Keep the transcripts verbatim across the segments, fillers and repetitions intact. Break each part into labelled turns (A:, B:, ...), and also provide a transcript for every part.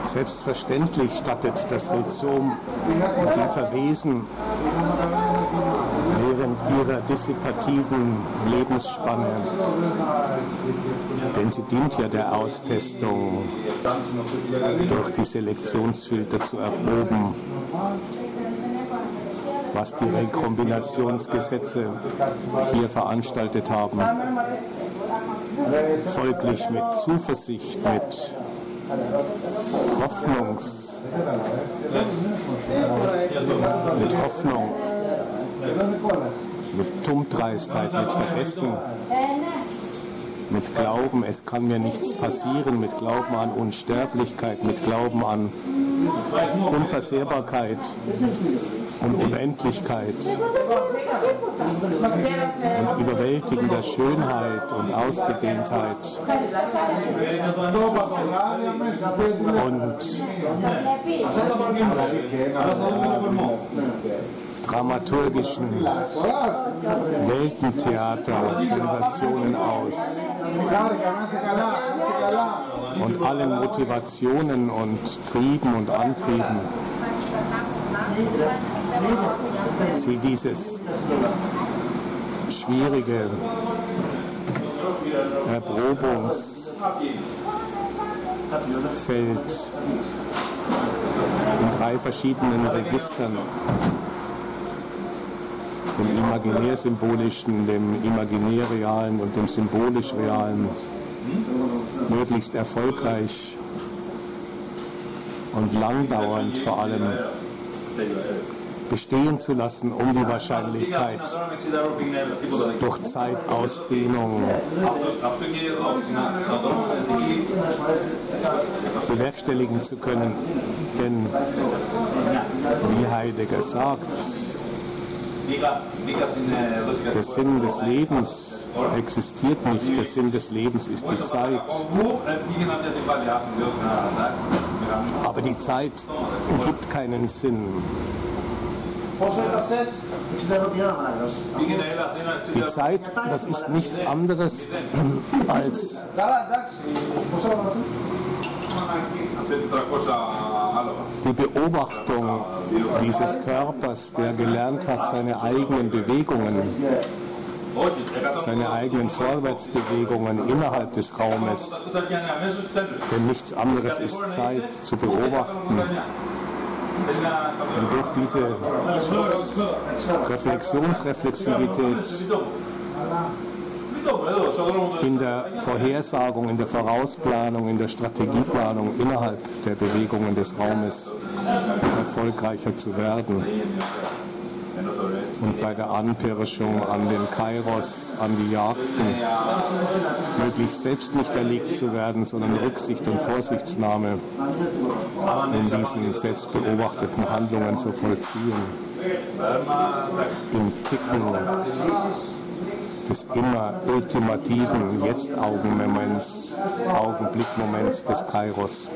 A: Selbstverständlich stattet das Rhizom die Verwesen während ihrer dissipativen Lebensspanne, denn sie dient ja der Austestung, durch die Selektionsfilter zu erproben, was die Rekombinationsgesetze hier veranstaltet haben. Folglich mit Zuversicht, mit Hoffnungs, mit Hoffnung, mit Tummdreistheit, mit Vergessen, mit Glauben, es kann mir nichts passieren, mit Glauben an Unsterblichkeit, mit Glauben an Unversehrbarkeit und Unendlichkeit und überwältigender Schönheit und Ausgedehntheit und dramaturgischen Weltentheater, Sensationen aus und allen Motivationen und Trieben und Antrieben. Sie dieses schwierige Erprobungsfeld in drei verschiedenen Registern, dem imaginärsymbolischen, dem imaginärrealen und dem symbolisch-realen, möglichst erfolgreich und langdauernd vor allem bestehen zu lassen, um die Wahrscheinlichkeit durch Zeitausdehnung bewerkstelligen zu können. Denn, wie Heidegger sagt, der Sinn des Lebens existiert nicht, der Sinn des Lebens ist die Zeit. Aber die Zeit gibt keinen Sinn. Die Zeit, das ist nichts anderes als die Beobachtung dieses Körpers, der gelernt hat, seine eigenen Bewegungen, seine eigenen Vorwärtsbewegungen innerhalb des Raumes, denn nichts anderes ist Zeit, zu beobachten. Und durch diese Reflexionsreflexivität in der Vorhersagung, in der Vorausplanung, in der Strategieplanung innerhalb der Bewegungen des Raumes erfolgreicher zu werden. Und bei der Anpirschung an den Kairos, an die Jagden, möglichst selbst nicht erlegt zu werden, sondern Rücksicht und Vorsichtsnahme in diesen selbstbeobachteten Handlungen zu vollziehen. Im Ticken des immer ultimativen Jetzt-Augenmoments, Augenblickmoments des Kairos.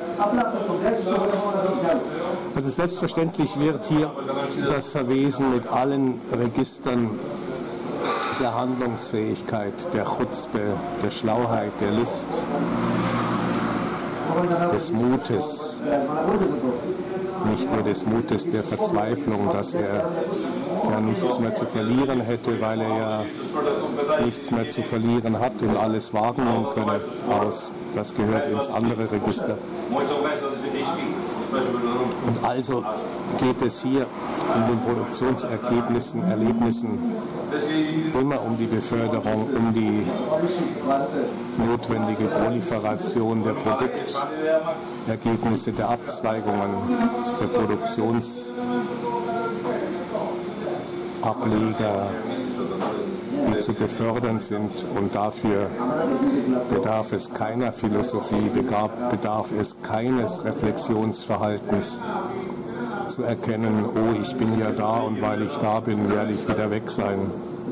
A: Also selbstverständlich wird hier das Verwesen mit allen Registern der Handlungsfähigkeit, der Chutzpe, der Schlauheit, der List, des Mutes, nicht nur des Mutes der Verzweiflung, dass er ja nichts mehr zu verlieren hätte, weil er ja nichts mehr zu verlieren hat und alles wahrnehmen könne, aus. Das gehört ins andere Register. Und also geht es hier in den Produktionsergebnissen, Erlebnissen immer um die Beförderung, um die notwendige Proliferation der Produktergebnisse, der Abzweigungen, der Produktionsableger, die zu befördern sind. Und dafür bedarf es keiner Philosophie, bedarf es keines Reflexionsverhaltens, zu erkennen, oh, ich bin ja da und weil ich da bin, werde ich wieder weg sein.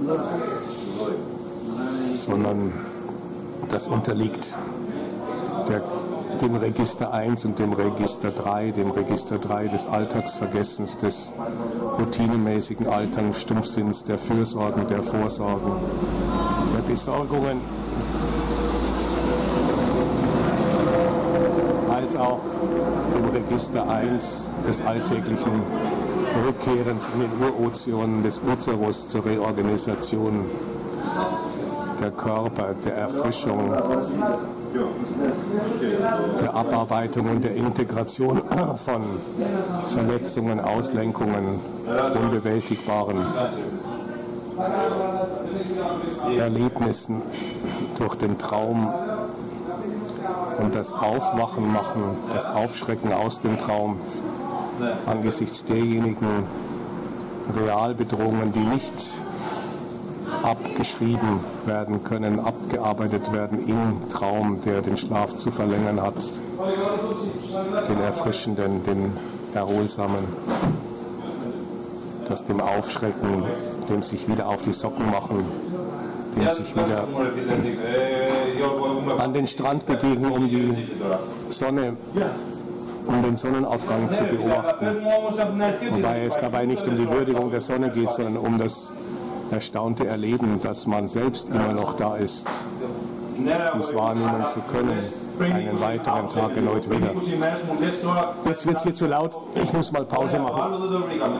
A: Sondern das unterliegt der, dem Register eins und dem Register drei, dem Register drei des Alltagsvergessens, des routinemäßigen Alltagsstumpfsinns, der Fürsorgen, der Vorsorgen, der Besorgungen, als auch dem Register eins des alltäglichen Rückkehrens in den Urozeanen des Uterus zur Reorganisation der Körper, der Erfrischung, der Abarbeitung und der Integration von Verletzungen, Auslenkungen, unbewältigbaren Erlebnissen durch den Traum und das Aufwachen machen, das Aufschrecken aus dem Traum angesichts derjenigen Realbedrohungen, die nicht abgeschrieben werden können, abgearbeitet werden im Traum, der den Schlaf zu verlängern hat, den erfrischenden, den erholsamen, das dem Aufschrecken, dem sich wieder auf die Socken machen, dem sich wieder an den Strand begegnen, um die Sonne, um den Sonnenaufgang zu beobachten. Wobei es dabei nicht um die Würdigung der Sonne geht, sondern um das erstaunte Erleben, dass man selbst immer noch da ist, dies wahrnehmen zu können, einen weiteren Tag erneut wieder. Jetzt wird es hier zu laut, ich muss mal Pause machen.